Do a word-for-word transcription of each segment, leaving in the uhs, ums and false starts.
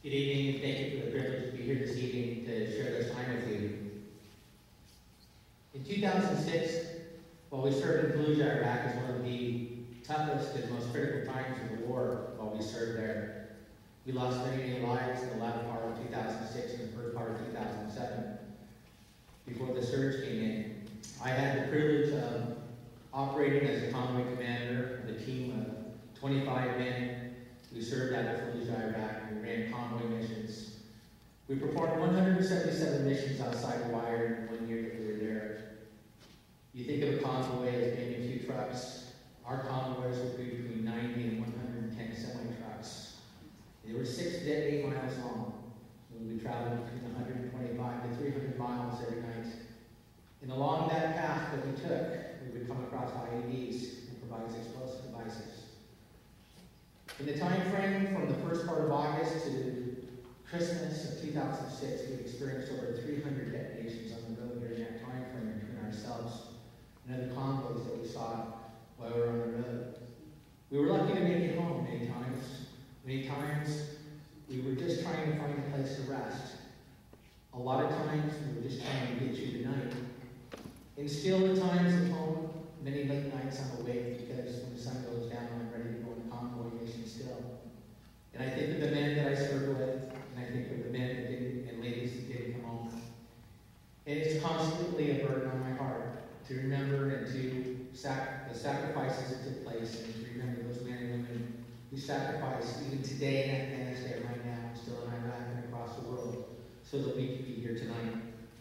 Good evening, and thank you for the privilege to be here this evening to share this time with you. In two thousand six, while we served in Fallujah, Iraq, as one of the toughest and most critical times of the war while we served there, we lost many, many lives in the latter part of two thousand six and the first part of two thousand seven, before the surge came in. I had the privilege of operating as a convoy commander of a team of twenty-five men. We served out of Fallujah, Iraq, and we ran convoy missions. We performed one hundred seventy-seven missions outside of Wire in one year that we were there. You think of a convoy as being a few trucks. Our convoys would be between ninety and one hundred ten semi-trucks. They were six to eight miles long. We would travel between one hundred twenty-five to three hundred miles every night. And along that path that we took, we would come across I E Ds, improvised explosive devices. In the time frame from the first part of August to Christmas of two thousand six, we experienced over three hundred detonations on the road during that time frame between ourselves and other convoys that we saw while we were on the road. We were lucky to make it home many times. Many times we were just trying to find a place to rest. A lot of times we were just trying to get through the night. And still at times at home, many late nights I'm awake because when the sun goes down, I'm ready to go on convoy mission still. And I think of the men that I served with, and I think of the men that didn't, and ladies that didn't come home. And it's constantly a burden on my heart to remember and to sac the sacrifices that took place, and to remember those men and women who sacrificed even today in Afghanistan right now, and still in Iraq and across the world, so that we could be here tonight.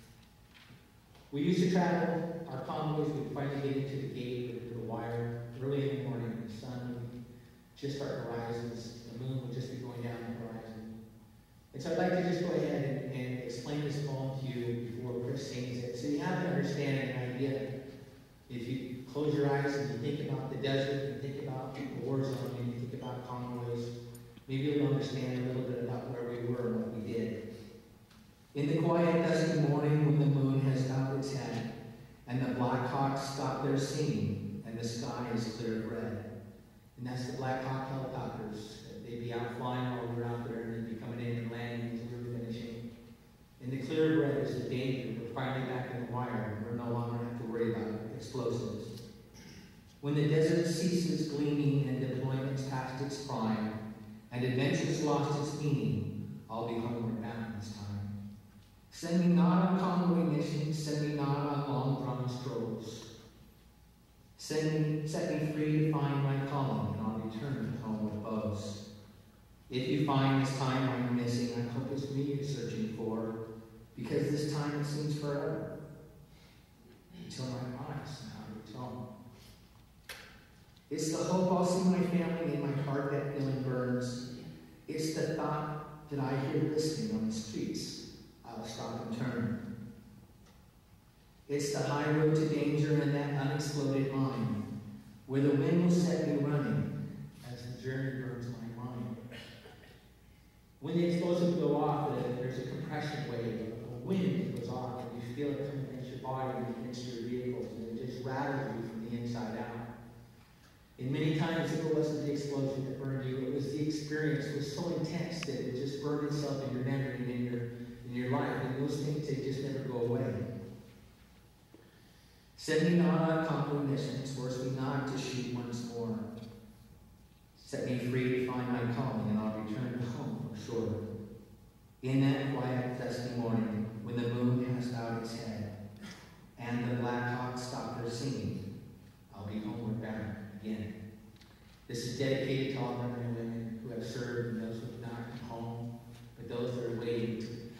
We used to travel, our convoys would finally get into the gate, into the Wire, early in the morning. The sun would just start to rise, the moon would just be going down the horizon. And so I'd like to just go ahead and, and explain this poem to you before Chris sings it, so you have an understanding, an idea. If you close your eyes and you think about the desert, and think about the war zone, and you think about convoys, maybe you'll understand a little bit about where we were and what we did. In the quiet, dusky morning, when the moon has bowed its head, and the Black Hawks stop their singing, and the sky is clear of red. And that's the Black Hawk helicopters. They'd be out flying while we were out there, and they'd be coming in and landing as we were finishing. In the clear of red is the danger. We're finally back in the Wire, and we're no longer have to worry about explosives. When the desert ceases gleaming and deployment's past its prime, and adventure's lost its meaning, I'll be homeward bound this time. Send me not on convoy missions, send me not on long-drawn strolls. Send me, set me free to find my calling, and I'll return home with bows. If you find this time I'm missing, I hope it's me you're searching for, because this time it seems forever, until my eyes now return. It's the hope I'll see my family in my heart that feeling burns. It's the thought that I hear listening on the streets. I'll stop and turn. It's the high road to danger and that unexploded mine, where the wind will set me running as the journey burns my mind. When the explosives go off, there's a compression wave, a wind goes off, and you feel it coming against your body and against your vehicles, and it just rattles you from the inside out. And many times it wasn't the explosion that burned you, it was the experience. It was so intense that it just burned itself in your memory and in your in your life, and those things, they just never go away. Send me not on convoy missions, force me not to shoot once more. Set me free to find my calling, and I'll return home shore. In that quiet, dusty morning, when the moon has bowed its head, and the Black Hawks stop their singing, I'll be homeward bound again. This is dedicated to all men and women who have served, and those who have not come home, but those that are waiting to